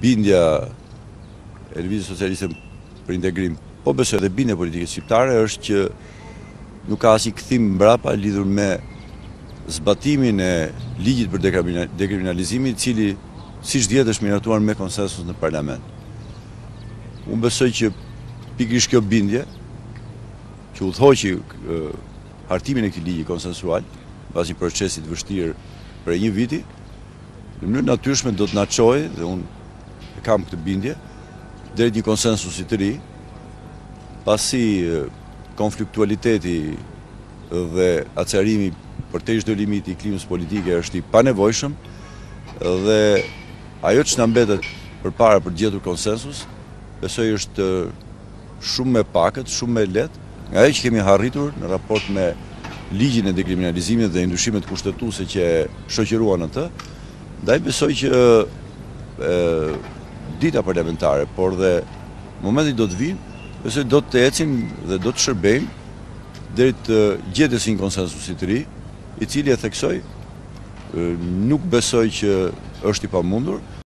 bindja e Lëvizjes Socialiste për Integrim, po besoj dhe bindja politike shqiptare është që nuk ka asnjë kthim mbrapa lidhur me zbatimin e ligjit për dekriminalizimin, i cili siç dihet është miratuar me konsensus në parlament. Unë besoj që pikërisht kjo bindje që udhëhoqi hartimin e këtij ligji konsensual, pas një procesi të vështirë për një viti, në mënyrë natyrshme do të na çojë, dhe unë kam këtë bindje, deri një konsensusi të ri, pasi konfliktualiteti dhe acarimi përtej çdo limiti i klimës politike është i panevojshëm, dhe ajo që na mbetet përpara për të gjetur konsensus, besoj është shumë më pakët, shumë më lehtë nga ajo që kemi harritur në raport me ligjin e dekriminalizimit dhe ndryshimet kushtetuese që shoqëruan atë. Ndaj besoj që dita parlamentare, por dhe momenti do të vinë, besoj do të ecin dhe do të shërbejnë deri të gjetjes së një konsensusi të ri, i cili e theksoj, nuk besoj që është i pamundur,